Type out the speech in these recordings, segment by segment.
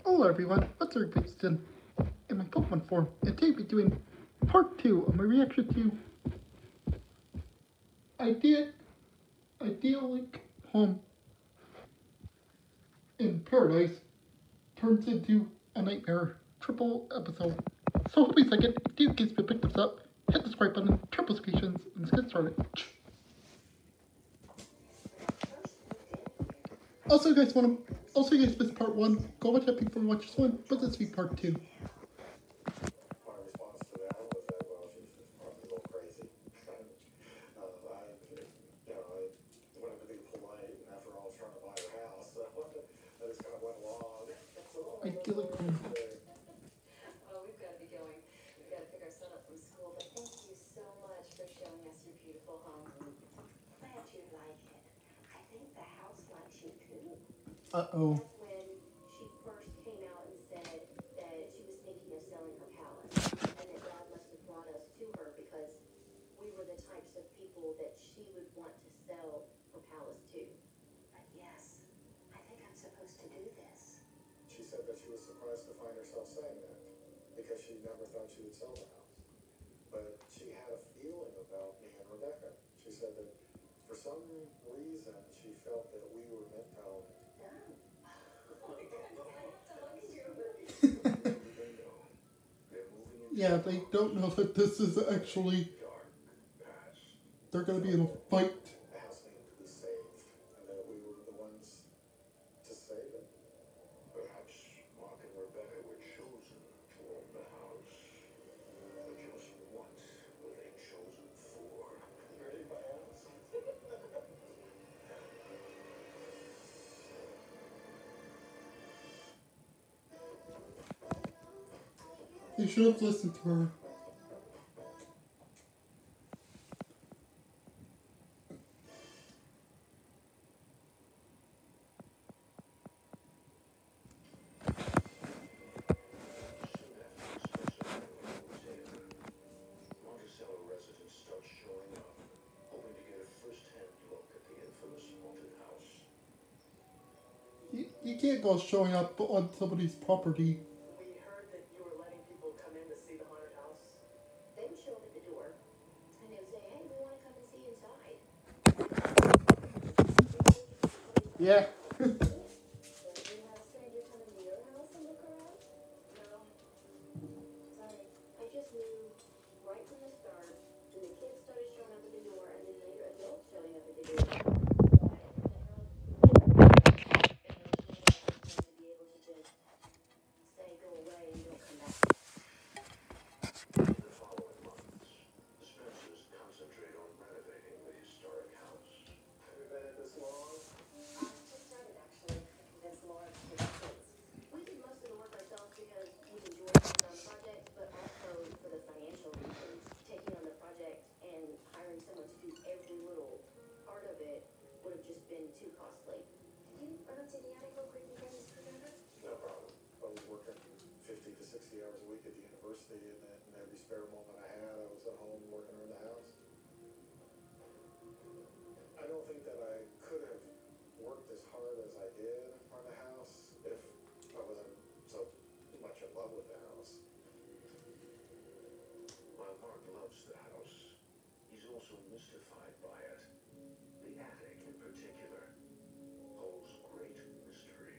Hello everyone, what's our Winston in my Pokemon form, and today we're doing part 2 of my reaction to idyllic home in paradise turns into a nightmare triple episode. So hope you like it. If you guys pick this up, hit the subscribe button, turn notifications, and let's get started. Also, you guys missed part 1, go watch that before you watch this one, but this will be part 2. Idyllic home. Oh, we've got to be going. We've got to pick our son up from school, but thank you so much for showing us your beautiful home. Glad you like it. I think the house likes you too. Uh-oh. That's when she first came out and said that she was thinking of selling her palace, and that God must have brought us to her because we were the types of people that she would want to sell her palace to. But yes, I think I'm supposed to do this. She said that she was surprised to find herself saying that because she never thought she would sell the house. But she had a feeling about me and Rebecca. She said that for some reason she felt that we were meant to own it. Yeah, they don't know that this is actually, they're going to be in a fight. The house needed to be saved, and that we were the ones to save it. Perhaps Mark and Rebecca were chosen to own the house. But just what were they chosen for? Ready by us? They should have listened to her. Monticello residents start showing up, hoping to get a first-hand look at the infamous haunted house. You can't go showing up on somebody's property. We heard that you were letting people come in to see the haunted house. They would show up at the door, and they would say, "Hey, we want to come and see inside." Yeah. So you have a stranger come into your house and look around? No. Sorry. I just knew right from the start when the kids started showing up at the door and then later adults showing up at the door. To be able to just say, "Go away," and don't come back. In the following months, the Spencers concentrate on renovating the historic house. Have you been in this long? Just started, actually. I convinced Laura to take the kids. We did most of the work ourselves because we enjoyed working on the project, but also for the financial reasons. Taking on the project and hiring someone to do every little part of it would have just been too costly. Did you run up to the attic real quick and get this together? No problem. I was working 50 to 60 hours a week at the university, and then every spare moment I had, I was at home working around the house. I don't think that I could have worked as hard as I did on the house if I wasn't so much in love with the house. While Mark loves the house, he's also mystified by it. The attic, in particular, holds great mystery.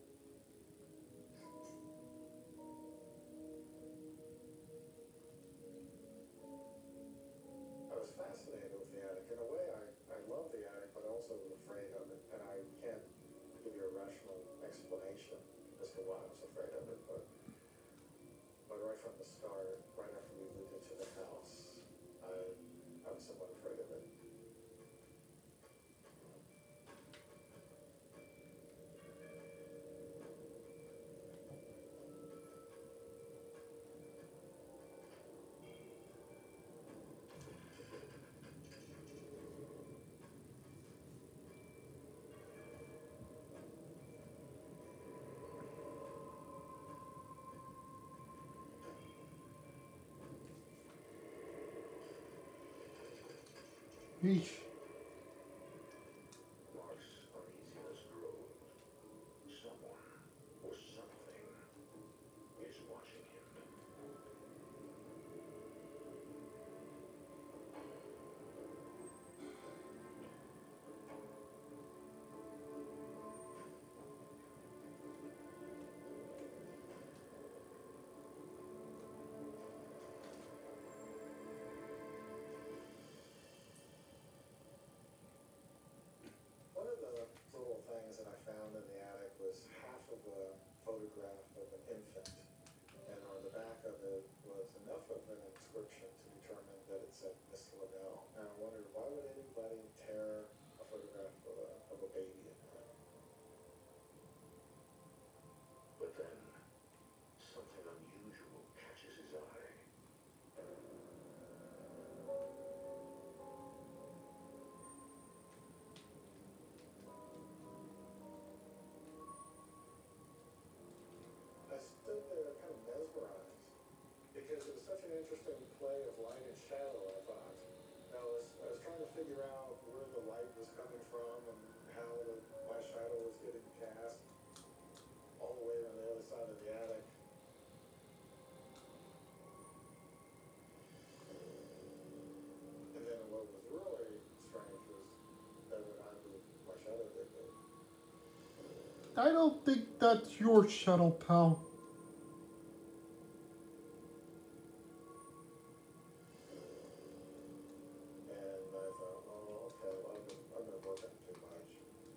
I was fascinated with the attic. In a way, I love the attic, but also was afraid of it. And I can't give you a rational explanation as to why I was afraid of it. But right from the start, right after we moved into the house, I was somewhat afraid of it. Yeesh. Mark's uneasiness grows. Someone or something description to determine that it said Miss Liddell. And I wondered, why would anybody tear a photograph of a baby in half? But then, something unusual catches his eye. I stood there kind of mesmerized because it was such an interesting play of light and shadow, I thought. I was trying to figure out where the light was coming from and how my shadow was getting cast all the way on the other side of the attic. And then what was really strange was that when I moved, my shadow did move. I don't think that's your shadow, pal. And I thought, oh, okay, well, I've been working too much.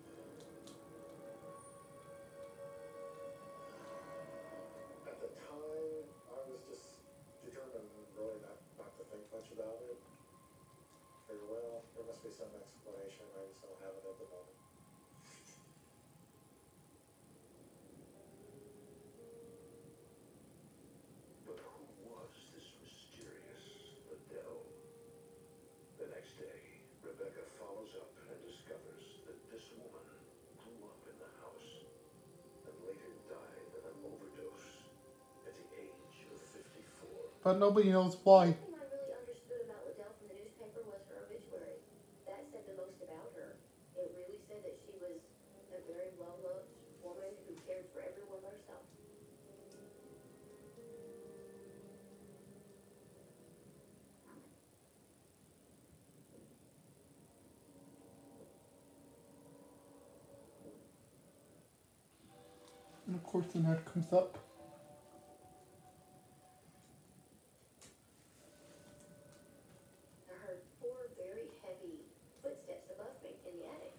At the time, I was just determined really not to think much about it. Figure, well, there must be some explanation. I just don't have it at the moment. But who was this mysterious Liddell? The next day, Rebecca follows up and discovers that this woman grew up in the house and later died of an overdose at the age of 54. But nobody knows why. The thing I really understood about Liddell from the newspaper was her obituary. That said the most about her. It really said that she was a very well-loved woman who cared for everyone but herself. And of course, the net comes up. I heard 4 very heavy footsteps above me in the attic.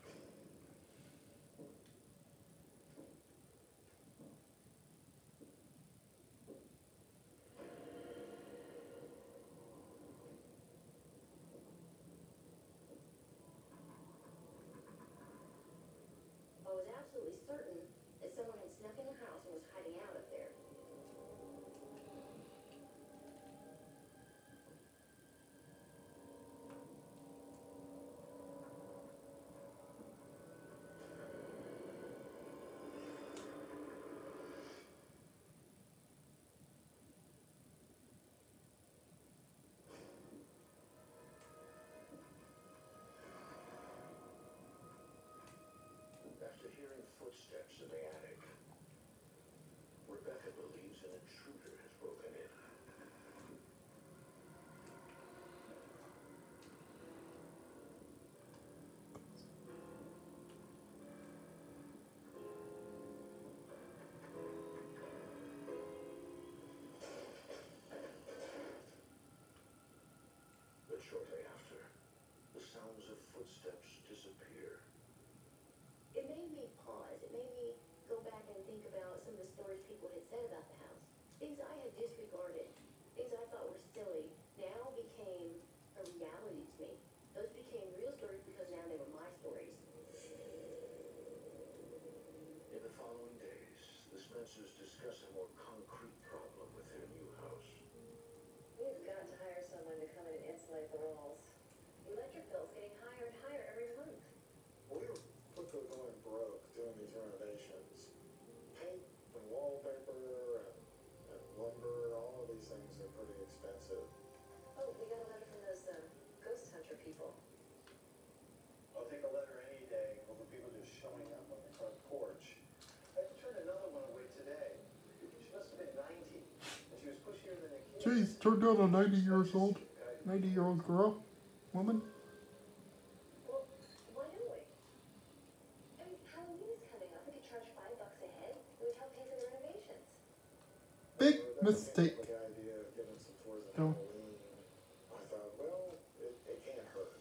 I was absolutely certain that someone had snuck in the house and was hiding out up there. After hearing footsteps in the attic, Rebecca believes an intruder has broken in. But shortly after, the sounds of footsteps disappear. It made me pause. It made me go back and think about some of the stories people had said about the house. Things I had disregarded, things I thought were silly, now became a reality to me. Those became real stories because now they were my stories. In the following days, the Spencers discuss a more concrete problem with their new house. We've got to hire someone to come in and insulate the walls. The electric bill's getting higher and higher every month. We were quickly going broke doing these renovations. Paint and wallpaper and lumber, all of these things are pretty expensive. Oh, we got a letter from those ghost hunter people. I'll take a letter any day over people just showing up on the front porch. I had to turn another one away today. She must have been 90, and she was pushier than a kid. Jeez, turned out a 90 years old, 90-year-old girl, woman. Well, why don't we? I mean, Halloween is coming up. We could charge $5 a head. It would help pay for the renovations. Big mistake. The idea of giving some tours of No. Halloween, I thought, well, it can't hurt.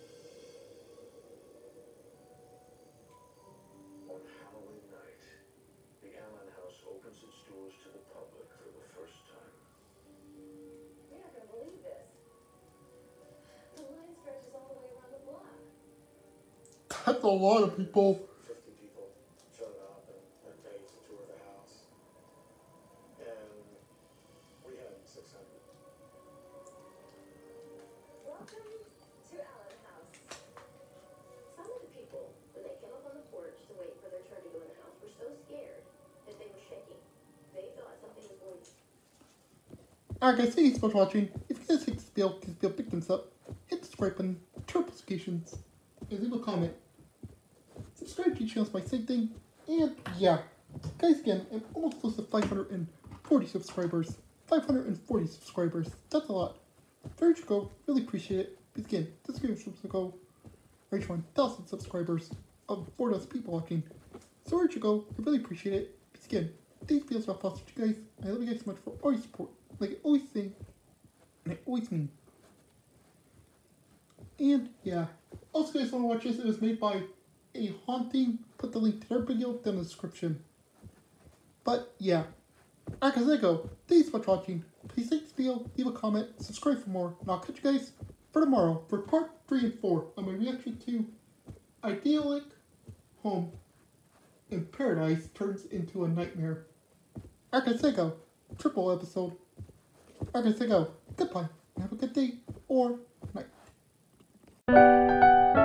On Halloween night, the Allen house opens its doors to the public for the first time. You're not going to believe this. That's a lot of people. 50 people showed up and paid to tour the house. And we had 600. Welcome to Allen House. Some of the people, when they came up on the porch to wait for their turn to go in the house, were so scared that they were shaking. They thought something was going to. Alright guys, thank you so much for watching. If you guys like this video, pick them up, hit the subscribe button, turn notifications, and leave a comment. Subscribe to the channel by same thing, and yeah. Guys, again, I'm almost close to 540 subscribers. 540 subscribers. That's a lot. There you go. Really appreciate it. Because again, this video was supposed to go reach 1,000 subscribers of 4,000 people watching. So there you go. I really appreciate it. Because again, these videos are possible to you guys. I love you guys so much for all your support. Like I always say, and I always mean. And yeah. Also, guys, want to watch this? It was made by a haunting. Put the link to their video down in the description. But yeah. Alright guys, there you go. Thanks so much for watching. Please like this video, leave a comment, subscribe for more, and I'll catch you guys for tomorrow for part 3 and 4 on my reaction to Idyllic Home in Paradise Turns into a Nightmare. Alright guys, there you go. Triple episode. Alright guys, there you go. Goodbye, and have a good day or night.